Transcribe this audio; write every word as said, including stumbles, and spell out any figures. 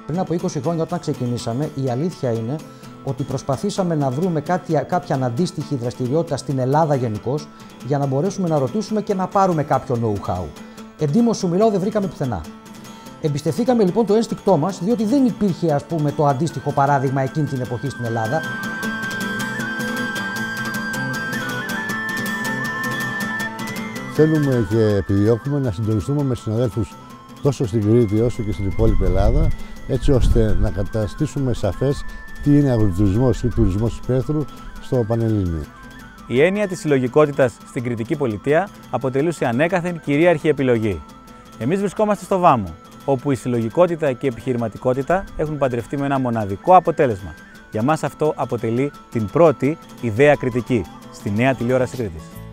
Πριν από είκοσι χρόνια, όταν ξεκινήσαμε, η αλήθεια είναι ότι προσπαθήσαμε να βρούμε κάτι, κάποια αντίστοιχη δραστηριότητα στην Ελλάδα γενικώς, για να μπορέσουμε να ρωτήσουμε και να πάρουμε κάποιο know-how. Εντύμως σου μιλάω, δεν βρήκαμε πουθενά. Εμπιστευθήκαμε λοιπόν το ένστικτό μας, διότι δεν υπήρχε, ας πούμε, το αντίστοιχο παράδειγμα εκείνη την εποχή στην Ελλάδα. Θέλουμε και επιδιώκουμε να συντονιστούμε με συναδέλφους τόσο στην Κρήτη όσο και στην υπόλοιπη Ελλάδα, έτσι ώστε να καταστήσουμε σαφές τι είναι αγροτουρισμός ή τουρισμός υπαίθρου στο Πανελλήνιο. Η έννοια της συλλογικότητας στην Κρητική Πολιτεία αποτελούσε ανέκαθεν κυρίαρχη επιλογή. Εμείς βρισκόμαστε στο Βάμο, όπου η συλλογικότητα και η επιχειρηματικότητα έχουν παντρευτεί με ένα μοναδικό αποτέλεσμα. Για μας αυτό αποτελεί την πρώτη ιδέα κριτική στη νέα τηλεόραση Κρήτης.